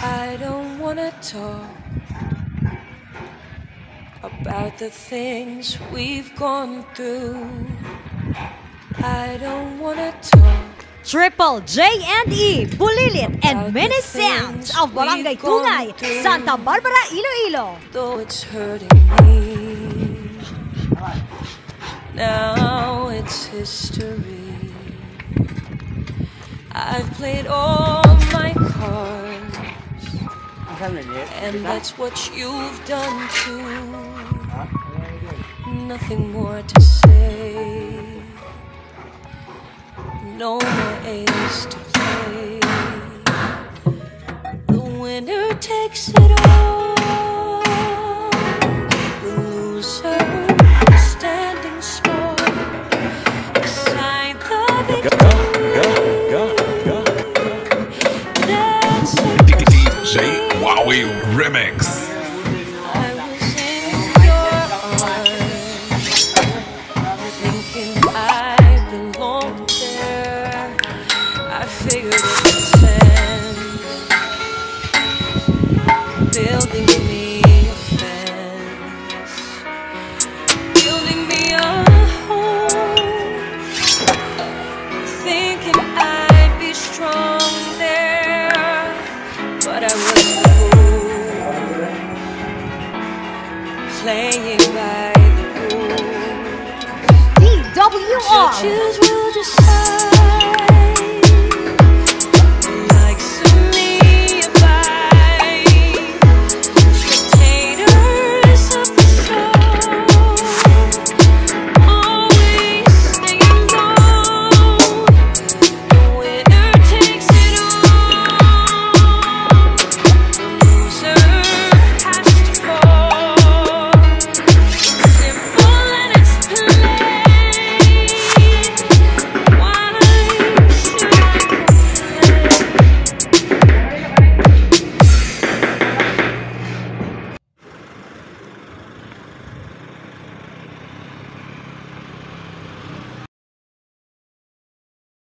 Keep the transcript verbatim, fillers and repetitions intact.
I don't wanna talk about the things we've gone through. I don't wanna talk. Triple J and E, Bulilit and many sounds of Barangay Tungay, Santa Barbara, Iloilo. Though it's hurting me, now it's history. I've played all my cards, and that's what you've done too. Nothing more to say, no more ace to play. The winner takes it all, the loser standing small beside the victory. That's it. D J Wowie Remix. I was in your arms, thinking I belonged there. I figured it was sense, building me a fence, building me a home, thinking I'd be strong there, but I was a fool, playing by the rules. D W R. Judges will decide.